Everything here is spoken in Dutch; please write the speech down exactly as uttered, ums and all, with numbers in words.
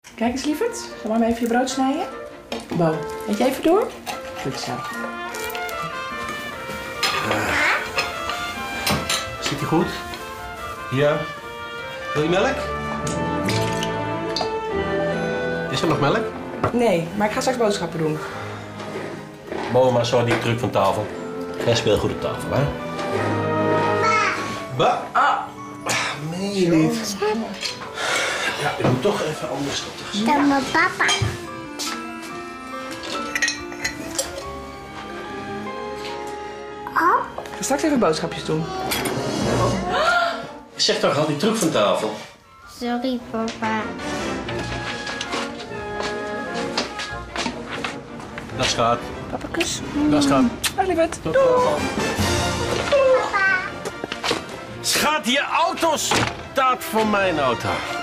Kijk eens, lieverd. Zal mama even je brood snijden? Bo, eet jij even door? Goed zo. Uh, zit hij goed? Ja. Wil je melk? Is er nog melk? Nee, maar ik ga straks boodschappen doen. Mama, zo die truc van tafel. Geen speelgoed op tafel, hè? Ba. Ah. Meen je niet? Ja, ik moet toch even anders stoppen. Dan mijn papa. Oh. Ik ga straks even boodschapjes doen. Zeg toch al die truc van tafel. Sorry, papa. Dat gaat. Papa, kus. Dat gaat. Dag, lieverd. Tot Doei. Schat, je auto staat voor mijn auto.